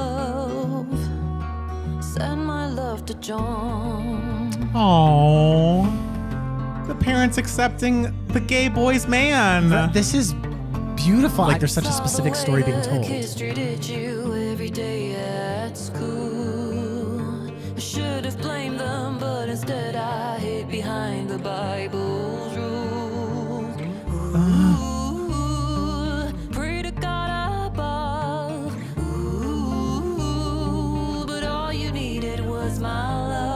love to John. Oh, the parents accepting the gay boy's man. This is beautiful. Like there's such a specific story being told. Kids treated you every day at school. I should have blamed them, but instead I hid behind the Bible's rules. Ooh, pray to God above. Ooh, but all you needed was my love.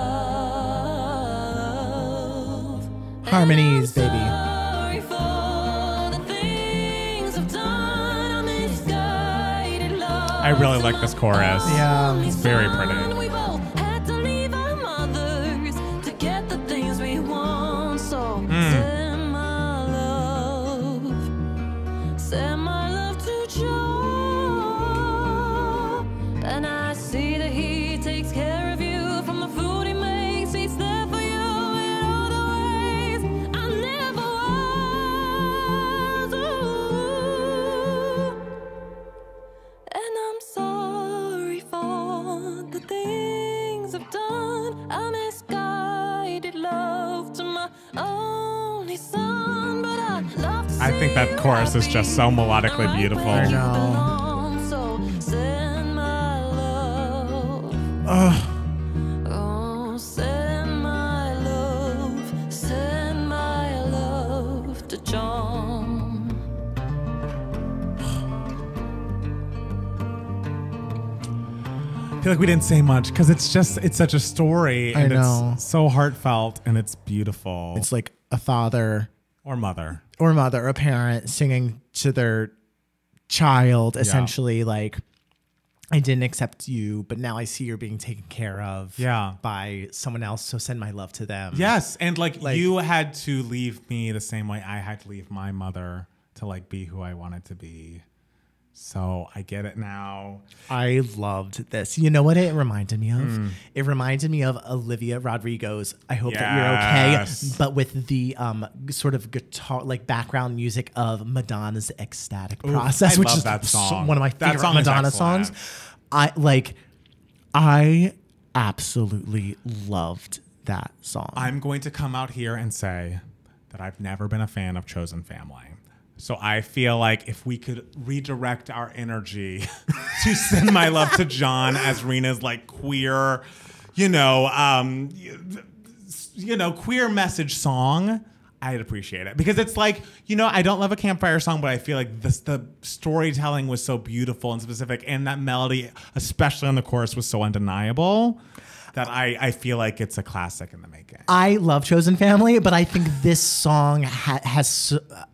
Harmonies, baby. Sorry for the things I've done. I misguided love. I really like this chorus. Yeah. It's very pretty. We both had to leave our mothers to get the things we want. So send my love to Joe. And I see that he takes care of you from the food he makes. He's there for you in all the ways I never was. Ooh. And I'm sorry for the things I've done. I misguided love to my only son, but I love to I think that chorus is just so melodically beautiful. I know. So send my love. Ugh. Oh, send my love to John. I feel like we didn't say much because it's such a story and know. it's so heartfelt and it's beautiful. It's like a father or mother. or mother, a parent singing to their child, essentially like, I didn't accept you, but now I see you're being taken care of by someone else. So send my love to them. Yes. And like you had to leave me the same way I had to leave my mother to like be who I wanted to be. So I get it now. I loved this. You know what it reminded me of? It reminded me of Olivia Rodrigo's I Hope That You're Okay, but with the sort of guitar, like background music of Madonna's Ecstatic Process, which is that song. one of my That favorite song is Madonna songs. I absolutely loved that song. I'm going to come out here and say that I've never been a fan of Chosen Family. So I feel like if we could redirect our energy to send my love to John as Rena's like queer, queer message song, I'd appreciate it. Because it's like, I don't love a campfire song, but I feel like the storytelling was so beautiful and specific, and that melody, especially on the chorus, was so undeniable that I feel like it's a classic in the making. I love Chosen Family, but I think this song has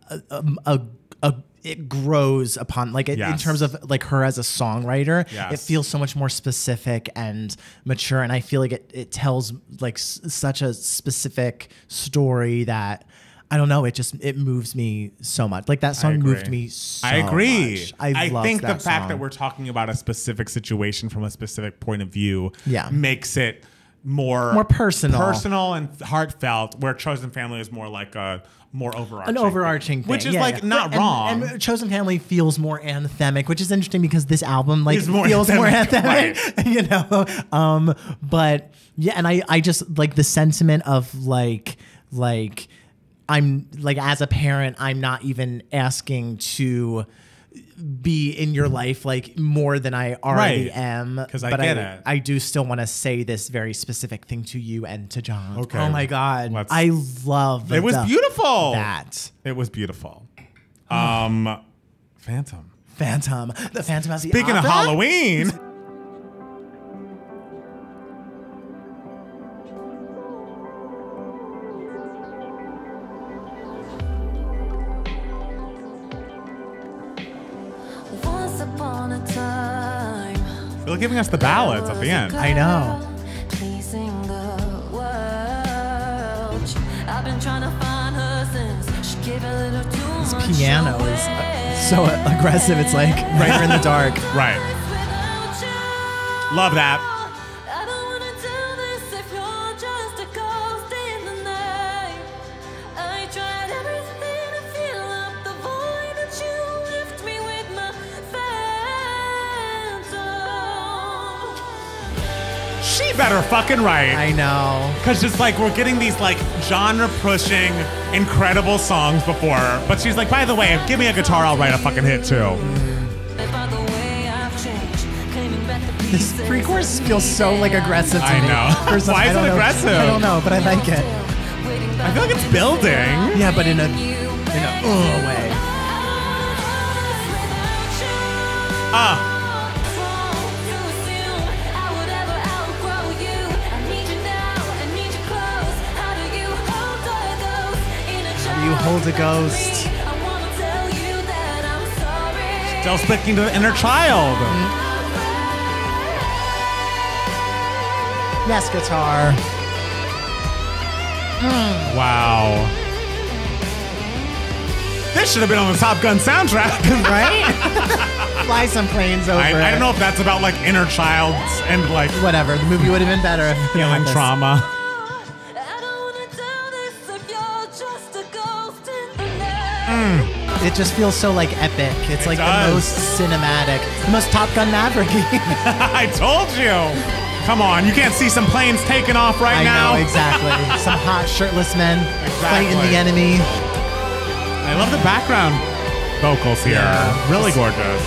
it grows upon in terms of like her as a songwriter. Yes. It feels so much more specific and mature, and I feel like it tells like such a specific story that I don't know. It moves me so much. Like that song moved me so much. I agree. I think the that fact song. that we're talking about a specific situation from a specific point of view makes it more personal and heartfelt, where Chosen Family is more like a more overarching thing, which is not wrong. And Chosen Family feels more anthemic, which is interesting because this album feels more anthemic, right. But yeah, and I just like the sentiment of like I'm like, as a parent, I'm not even asking to be in your life like more than I already am. Because I get it. I do still want to say this very specific thing to you and to John. Okay. Oh my God. I love it. Was beautiful. It was beautiful. Phantom. The Phantom has the Speaking of Halloween. Once upon a really giving us the ballads at the end. I know. This piano is so aggressive. It's like right here in the dark. Right. Love that. She better fucking right. I know. Because just like we're getting these like genre pushing, incredible songs before her. But she's like, by the way, give me a guitar, I'll write a fucking hit too. This pre-chorus feels so like aggressive to me. I know. Why is it aggressive? I don't know, but I like it. I feel like it's building. Yeah, but in a way. You hold a ghost. Still speaking to the inner child. Yes, guitar. Wow. This should have been on the Top Gun soundtrack, right? Fly some planes over. I don't know if that's about like inner childs and like whatever. The movie would have been better. Feeling trauma. It just feels so like epic. It's like the most cinematic, the most Top Gun Maverick-y. I told you. Come on, you can't see some planes taking off right now. I know, exactly. Some hot shirtless men fighting the enemy. I love the background vocals here. Yeah. Really gorgeous.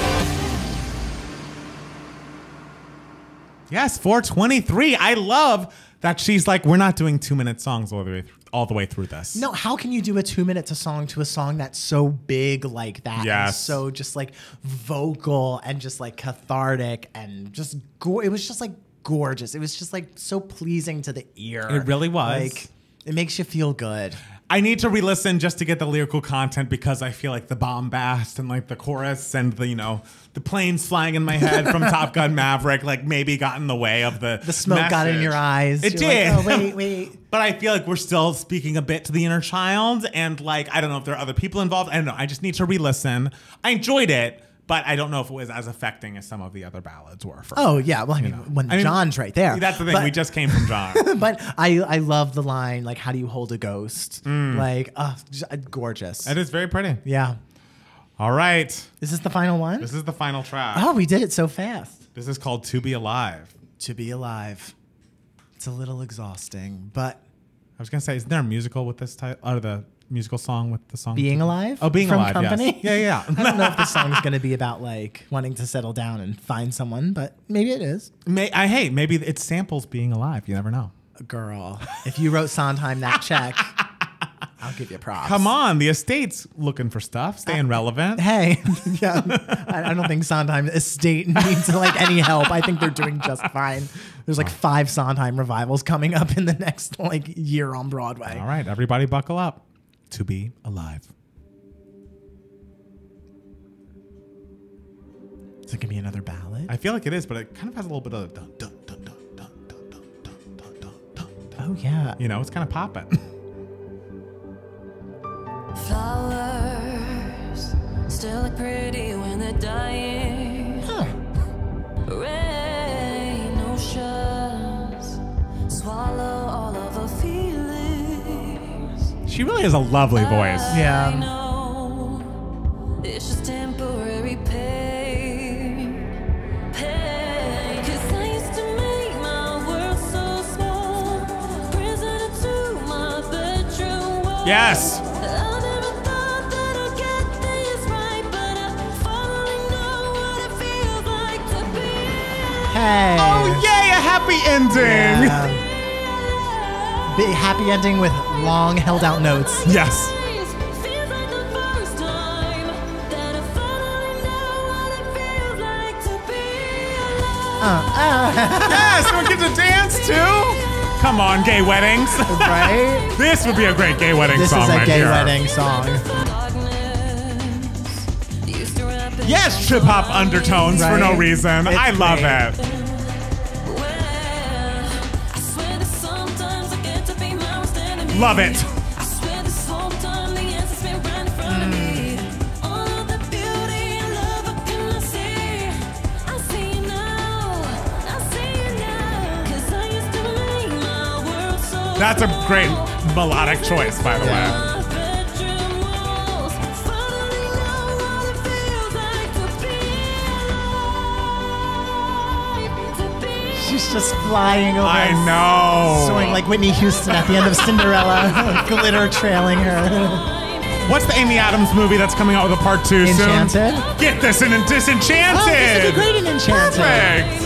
Yes, 4:23. I love that she's like, we're not doing 2-minute songs all the way through this. No, how can you do a 2-minute song to a song that's so big like that? Yes. And so just like vocal and just like cathartic and just it was just like gorgeous. It was just like so pleasing to the ear. It really was. Like it makes you feel good. I need to re-listen just to get the lyrical content because I feel like the bombast and like the chorus and the the planes flying in my head from Top Gun Maverick like maybe got in the way of the smoke message. got in your eyes. It You're did. Like, oh, wait. But I feel like we're still speaking a bit to the inner child and like I don't know if there are other people involved. I don't know. I just need to re-listen. I enjoyed it. But I don't know if it was as affecting as some of the other ballads were. Oh, yeah. Well, I mean, John's right there. That's the thing. We just came from John. But I love the line, like, how do you hold a ghost? Like, gorgeous. It is very pretty. Yeah. All right. Is this the final one? This is the final track. Oh, we did it so fast. This is called To Be Alive. To Be Alive. It's a little exhausting, but... I was going to say, isn't there a musical with this title? Or the musical song with the song Being Alive? Oh, Being Alive, Company? Yes. Yeah. I don't know if the song's going to be about like wanting to settle down and find someone, but maybe it is. Hey, maybe it samples Being Alive. You never know. Girl, if you wrote Sondheim that check, I'll give you props. Come on, the estate's looking for stuff, staying relevant. Hey, yeah, I don't think Sondheim estate needs like any help. I think they're doing just fine. There's like 5 Sondheim revivals coming up in the next like year on Broadway. All right, everybody buckle up. To Be Alive. Is it gonna be another ballad? I feel like it is, but it kind of has a little bit of dun dun dun dun dun dun dun dun dun dun. Oh yeah. It's kind of popping. Flowers still look pretty when they're dying. Rain oceans swallow all of the feelings. She really has a lovely voice. Yeah. I know it's just temporary pain. 'Cause I used to make my world so small, prisoner to my bedroom wall. Yes. I never thought that I'd get this right, but I finally know what it feels like to be. Hey. Oh yay, a happy ending. Yeah. Big happy ending with long held out notes. Yes. Feels like the first time that I finally know what it feels like to be alive. Yes, we get to dance too. Come on, gay weddings. Right? This would be a great gay wedding This song is a right gay here. wedding song. Yes, trip hop undertones for no Right? reason. It's I love great. it. Love it. That's a great melodic choice, by the way. She's just flying over. I know. Soaring like Whitney Houston at the end of Cinderella. Glitter trailing her. What's the Amy Adams movie that's coming out with a part 2 soon? Enchanted? Get this in Disenchanted. Oh, this would be great in Enchanted. Perfect.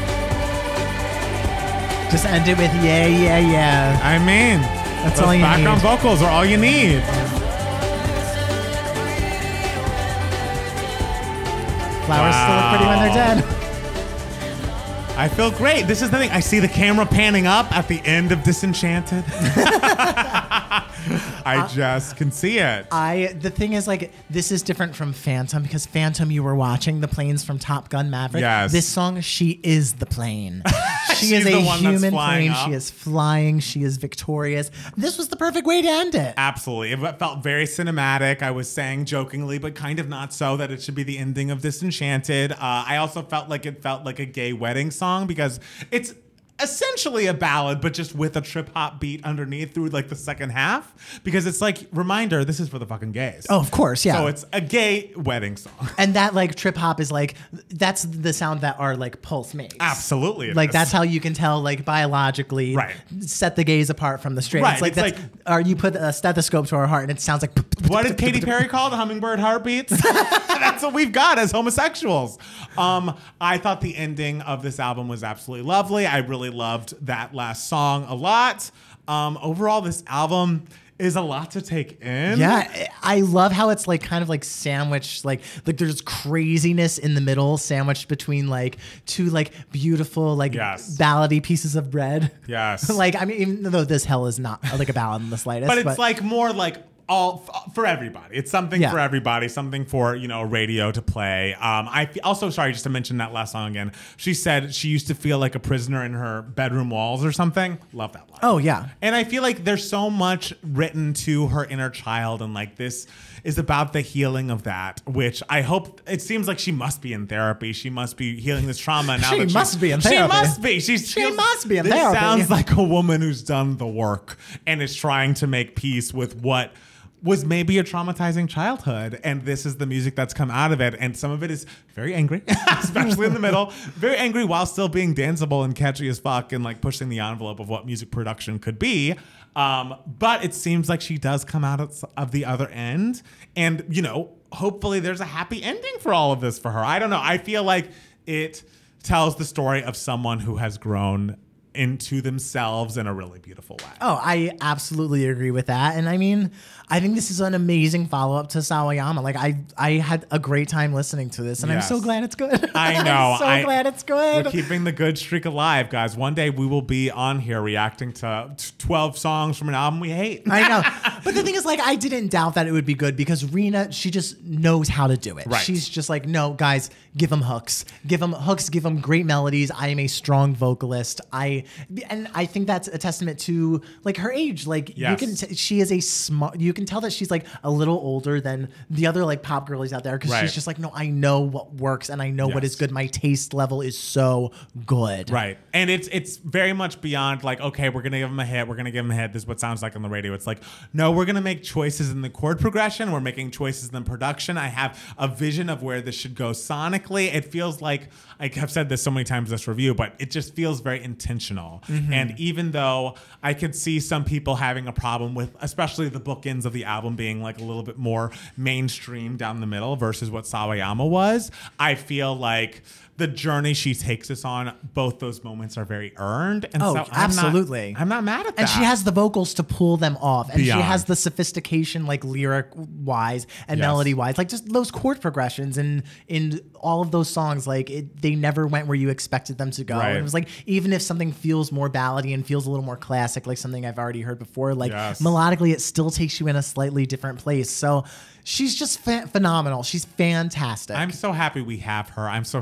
Just end it with yeah, yeah, yeah. I mean, that's all you need. Background vocals are all you need. Flowers still look pretty when they're dead. I feel great. This is the thing. I see the camera panning up at the end of Disenchanted. I just can see it. The thing is, like, this is different from Phantom because Phantom, you were watching the planes from Top Gun Maverick. Yes. This song, she is the plane. She is a human plane. She is flying. She is victorious. This was the perfect way to end it. Absolutely. It felt very cinematic. I was saying jokingly, but kind of not so, that it should be the ending of Disenchanted. I also felt like it felt like a gay wedding song because it's essentially a ballad, but just with a trip hop beat underneath through like the second half, because it's like, reminder, this is for the fucking gays. Oh, of course, yeah. So it's a gay wedding song. And that like trip hop is like, that's the sound that our like pulse makes. Absolutely. Like that's how you can tell like biologically, right, set the gays apart from the straight. Right. It's like, or you put a stethoscope to our heart and it sounds like. What did Katy Perry call the hummingbird heartbeats? That's what we've got as homosexuals. I thought the ending of this album was absolutely lovely. I really loved that last song a lot. Overall, this album is a lot to take in. Yeah, I love how it's like kind of like sandwiched, like there's craziness in the middle, sandwiched between like two like beautiful like ballady pieces of bread. Yes. Like I mean, even though this hell is not like a ballad in the slightest, but it's like more like all for everybody. It's something for everybody, something for, you know, radio to play. Also, sorry, just to mention that last song again. She said she used to feel like a prisoner in her bedroom walls or something. Love that line. Oh, yeah. And I feel like there's so much written to her inner child, and like this is about the healing of that, which I hope, it seems like she must be in therapy. She must be healing this trauma. Now she must be in therapy. She must be. She must be in therapy. This sounds like a woman who's done the work and is trying to make peace with what was maybe a traumatizing childhood, and this is the music that's come out of it, and some of it is very angry, especially in the middle, very angry while still being danceable and catchy as fuck and like pushing the envelope of what music production could be. But it seems like she does come out of the other end, and you know, hopefully there's a happy ending for all of this for her. I don't know. I feel like it tells the story of someone who has grown into themselves in a really beautiful way. Oh, I absolutely agree with that. And I mean, I think this is an amazing follow-up to Sawayama. Like I had a great time listening to this, and I'm so glad it's good. I know. I'm so glad it's good. We're keeping the good streak alive, guys. One day we will be on here reacting to 12 songs from an album we hate. I know. But the thing is, like, I didn't doubt that it would be good because Rina, she just knows how to do it. Right. She's just like, no, guys, give them hooks. Give them hooks, give them great melodies. I am a strong vocalist. And I think that's a testament to like her age. Like you can, she is a smart. You can tell that she's like a little older than the other like pop girlies out there because she's just like, no, I know what works and I know what is good. My taste level is so good. Right, and it's very much beyond like, okay, we're gonna give them a hit. We're gonna give them a hit. This is what sounds like on the radio. It's like, no, we're gonna make choices in the chord progression. We're making choices in the production. I have a vision of where this should go sonically. It feels like, I have said this so many times in this review, but it just feels very intentional. Mm-hmm. And even though I could see some people having a problem with, especially the bookends of the album being like a little bit more mainstream down the middle versus what Sawayama was, I feel like the journey she takes us on, both those moments are very earned. And so absolutely. I'm not mad at that. And she has the vocals to pull them off. And she has the sophistication, like lyric-wise and melody-wise. Like just those chord progressions and in all of those songs, like they never went where you expected them to go. Right. And it was like, even if something feels more ballady and feels a little more classic, like something I've already heard before, like melodically, it still takes you in a slightly different place. So she's just phenomenal. She's fantastic. I'm so happy we have her. I'm so happy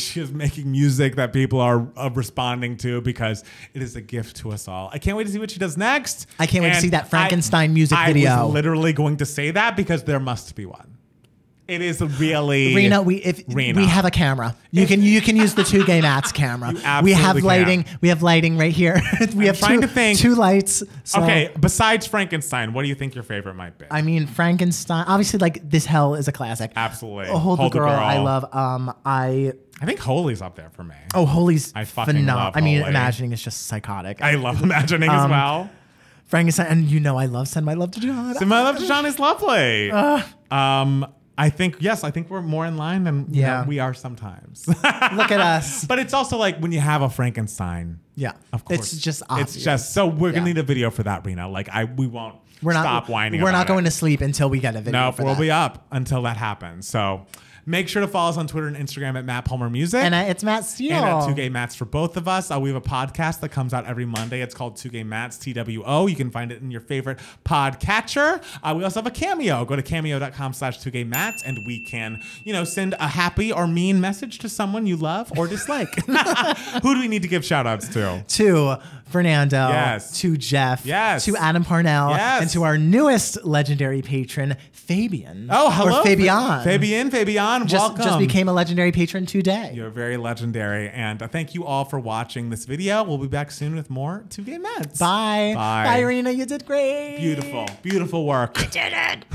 she is making music that people are responding to because it is a gift to us all. I can't wait to see what she does next. I can't wait to see that Frankenstein music video. I was literally going to say that because there must be one. It is really Rena. We have a camera. You can use the Two Gay Mats camera. We have lighting. We have lighting right here. We have two lights. So. Okay. Besides Frankenstein, what do you think your favorite might be? I mean, Frankenstein. Obviously, like This Hell is a classic. Absolutely. Hold the Girl. I love. I think Holy's up there for me. Oh, Holy's I fucking love Holy. I mean, Imagining is just psychotic. I love Imagining as well. Frankenstein, and I love Send My Love to John. Send My Love to John is lovely. I think we're more in line than we are sometimes. Look at us. But it's also like when you have a Frankenstein. Yeah. Of course. It's just obvious. It's just, so we're going to need a video for that, Rena. Like we won't stop whining We're not going to sleep until we get a video for that. We'll be up until that happens. So make sure to follow us on Twitter and Instagram at Matt Palmer Music. And it's Matt Steele. And at Two Gay Mats for both of us. We have a podcast that comes out every Monday. It's called Two Gay Mats, TWO. You can find it in your favorite podcatcher. We also have a Cameo. Go to cameo.com/2gaymats and we can, send a happy or mean message to someone you love or dislike. Who do we need to give shout outs to? To Fernando. Yes. To Jeff. Yes. To Adam Parnell. Yes. And to our newest legendary patron, Fabian. Oh, hello. Or Fabian. Fabian, welcome. Just became a legendary patron today. You're very legendary. And thank you all for watching this video. We'll be back soon with more Two Gay Mats. Bye. Bye. Bye, Irina. You did great. Beautiful. Beautiful work. You did it.